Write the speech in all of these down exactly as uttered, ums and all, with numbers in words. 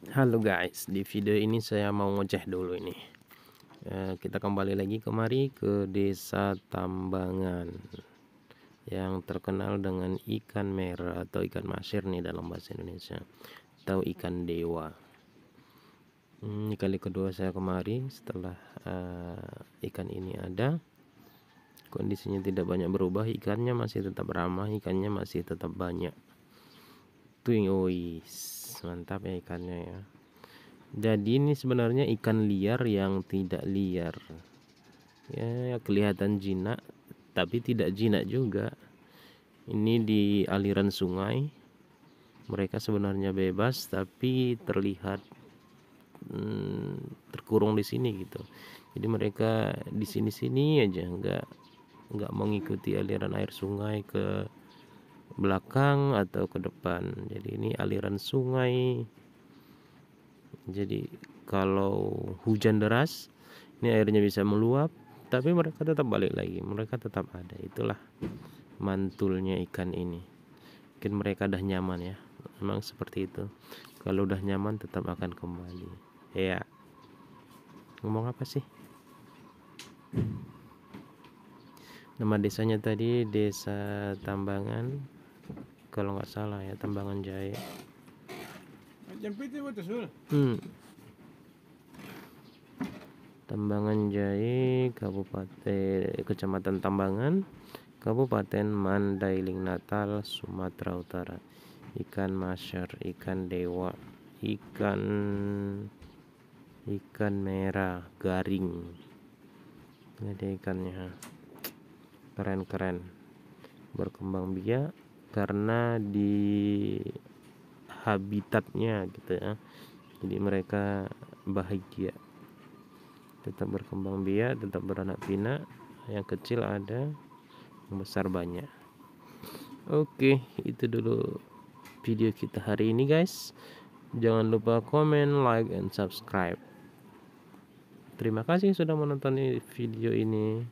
Halo guys, di video ini saya mau ngoceh dulu ini. Eh, kita kembali lagi kemari ke Desa Tambangan yang terkenal dengan ikan merah atau ikan masir nih dalam bahasa Indonesia, atau ikan dewa. Hmm, ini kali kedua saya kemari setelah uh, ikan ini ada. Kondisinya tidak banyak berubah, ikannya masih tetap ramah, ikannya masih tetap banyak. Tuh, ois, mantap ya ikannya ya. Jadi ini sebenarnya ikan liar yang tidak liar ya, kelihatan jinak tapi tidak jinak juga. Ini di aliran sungai, mereka sebenarnya bebas tapi terlihat hmm, terkurung di sini gitu. Jadi mereka di sini-sini aja, nggak nggak mengikuti aliran air sungai ke belakang atau ke depan. Jadi ini aliran sungai. Jadi kalau hujan deras ini airnya bisa meluap, tapi mereka tetap balik lagi, mereka tetap ada. Itulah mantulnya ikan ini. Mungkin mereka udah nyaman ya, memang seperti itu. Kalau udah nyaman tetap akan kembali ya. Ngomong apa sih? Nama desanya tadi Desa Tambangan, kalau nggak salah ya, Tambangan Jaya. Hmm. Tambangan Jaya, Kabupaten Kecamatan Tambangan, Kabupaten Mandailing Natal, Sumatera Utara. Ikan masyar, ikan dewa, ikan ikan merah garing. Ini dia ikannya, keren-keren, berkembang biak karena di habitatnya gitu ya. Jadi mereka bahagia, tetap berkembang biak, tetap beranak pinak. Yang kecil ada, yang besar banyak. Oke, itu dulu video kita hari ini guys. Jangan lupa komen, like, and subscribe. Terima kasih sudah menonton video ini.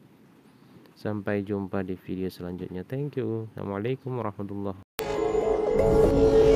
Sampai jumpa di video selanjutnya. Thank you. Assalamualaikum warahmatullahi wabarakatuh.